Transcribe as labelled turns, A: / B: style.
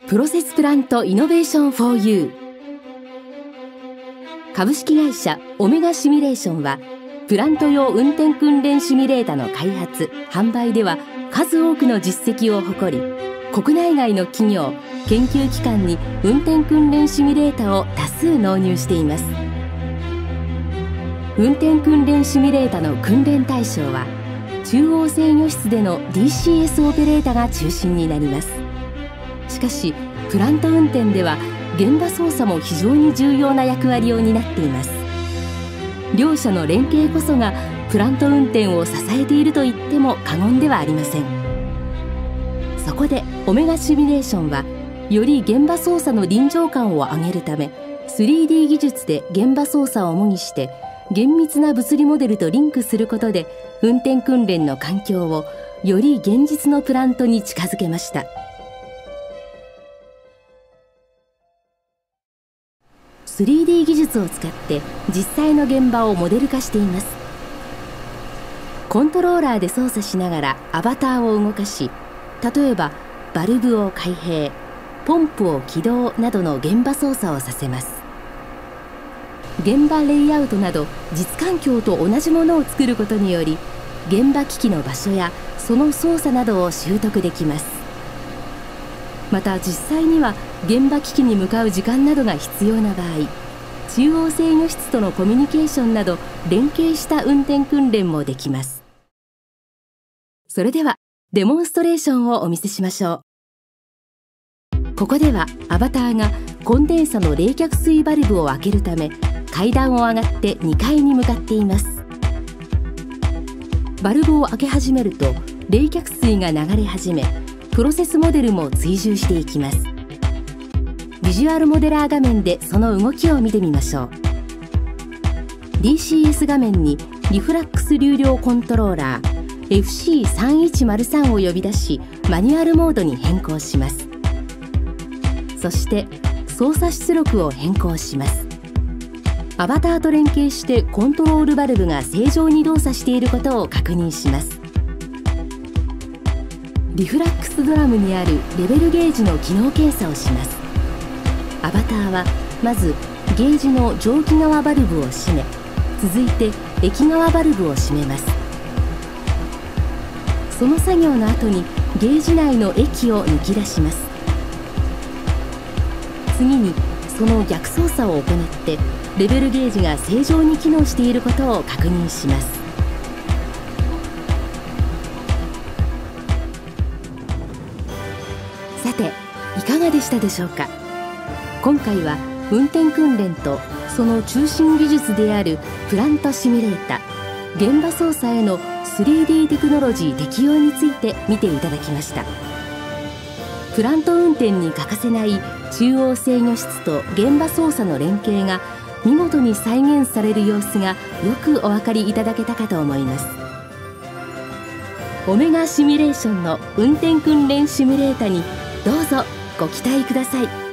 A: プロセスプラントイノベーション 4U。 株式会社オメガシミュレーションは、プラント用運転訓練シミュレータの開発・販売では数多くの実績を誇り、国内外の企業・研究機関に運転訓練シミュレータを多数納入しています。運転訓練シミュレータの訓練対象は、中央制御室での DCS オペレータが中心になります。しかしプラント運転では現場操作も非常に重要な役割を担っています。両者の連携こそがプラント運転を支えていると言っても過言ではありません。そこでオメガシミュレーションは、より現場操作の臨場感を上げるため 3D 技術で現場操作を模擬して厳密な物理モデルとリンクすることで、運転訓練の環境をより現実のプラントに近づけました。3D 技術を使って実際の現場をモデル化しています。コントローラーで操作しながらアバターを動かし、例えばバルブを開閉、ポンプを起動などの現場操作をさせます。現場レイアウトなど実環境と同じものを作ることにより、現場機器の場所やその操作などを習得できます。また実際には現場機器に向かう時間などが必要な場合、中央制御室とのコミュニケーションなど連携した運転訓練もできます。それではデモンストレーションをお見せしましょう。ここではアバターがコンデンサの冷却水バルブを開けるため階段を上がって2階に向かっています。バルブを開け始めると冷却水が流れ始め、プロセスモデルも追従していきます。ビジュアルモデラー画面でその動きを見てみましょう。 DCS 画面にリフラックス流量コントローラー FC3103 を呼び出し、マニュアルモードに変更します。そして操作出力を変更します。アバターと連携してコントロールバルブが正常に動作していることを確認します。リフラックスドラムにあるレベルゲージの機能検査をします。アバターはまずゲージの蒸気側バルブを閉め、続いて液側バルブを閉めます。その作業の後にゲージ内の液を抜き出します。次にその逆操作を行ってレベルゲージが正常に機能していることを確認します。さて、いかがでしたでしょうか。今回は運転訓練とその中心技術であるプラントシミュレータ、現場操作への 3D テクノロジー適用について見ていただきました。プラント運転に欠かせない中央制御室と現場操作の連携が見事に再現される様子がよくお分かりいただけたかと思います。オメガシミュレーションの運転訓練シミュレータにどうぞご期待ください。